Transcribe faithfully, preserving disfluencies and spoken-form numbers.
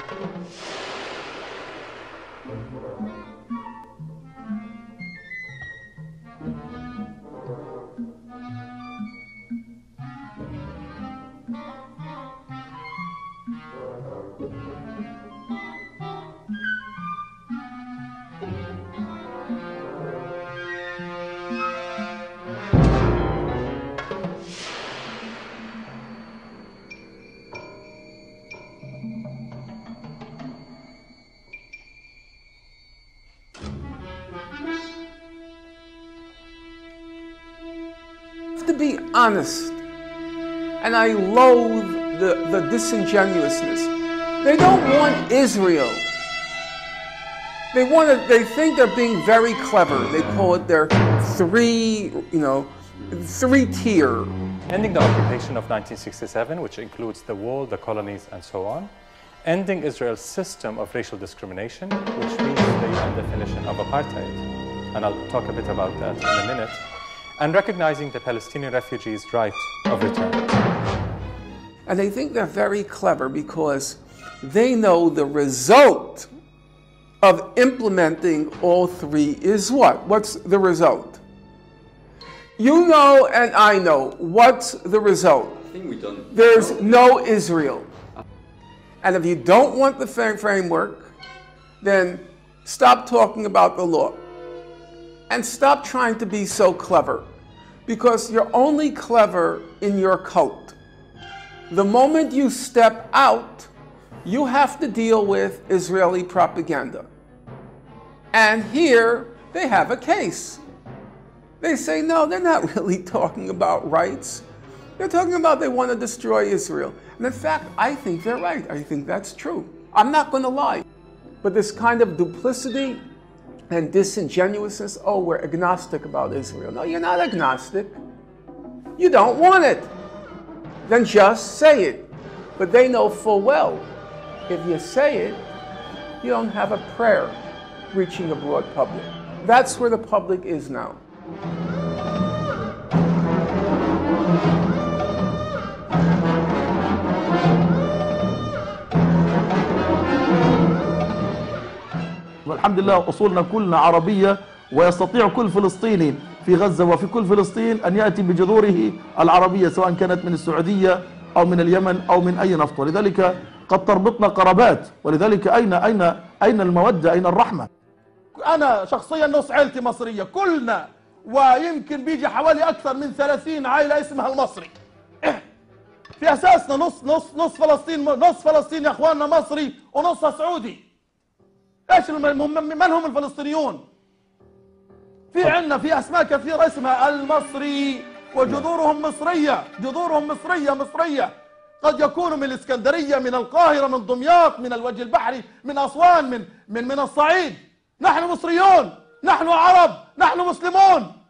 To be honest, and I loathe the, the disingenuousness. They don't want Israel. They want to, they think they're being very clever. They call it their three, you know, three tier. Ending the occupation of nineteen sixty-seven, which includes the wall, the colonies, and so on. Ending Israel's system of racial discrimination, which means the definition of apartheid. And I'll talk a bit about that in a minute. And recognizing the Palestinian refugees' right of return. And they think they're very clever because they know the result of implementing all three is what? What's the result? You know and I know. What's the result? I think we don't. There's no Israel. And if you don't want the framework, then stop talking about the law. And stop trying to be so clever, because you're only clever in your cult. The moment you step out, you have to deal with Israeli propaganda. And here they have a case. They say, no, they're not really talking about rights. They're talking about they want to destroy Israel. And in fact, I think they're right. I think that's true. I'm not going to lie. But this kind of duplicity and disingenuousness, oh, we're agnostic about Israel. No, you're not agnostic. You don't want it. Then just say it. But they know full well, if you say it, you don't have a prayer reaching a broad public. That's where the public is now. والحمد لله أصولنا كلنا عربية، ويستطيع كل فلسطيني في غزة وفي كل فلسطين أن يأتي بجذوره العربية، سواء كانت من السعودية أو من اليمن أو من أي نفط، ولذلك قد تربطنا قرابات، ولذلك أين أين أين المودة؟ أين الرحمة؟ أنا شخصيا نص عائلتي مصرية كلنا، ويمكن بيجي حوالي أكثر من ثلاثين عائلة اسمها المصري. في أساسنا نص نص نص فلسطين نص فلسطين يا إخواننا مصري ونصها سعودي. ايش من هم الفلسطينيون؟ في عندنا في اسماء كثيره اسمها المصري وجذورهم مصريه، جذورهم مصريه مصريه، قد يكونوا من الاسكندريه، من القاهره، من دمياط، من الوجه البحري، من اسوان، من من من الصعيد. نحن مصريون، نحن عرب، نحن مسلمون.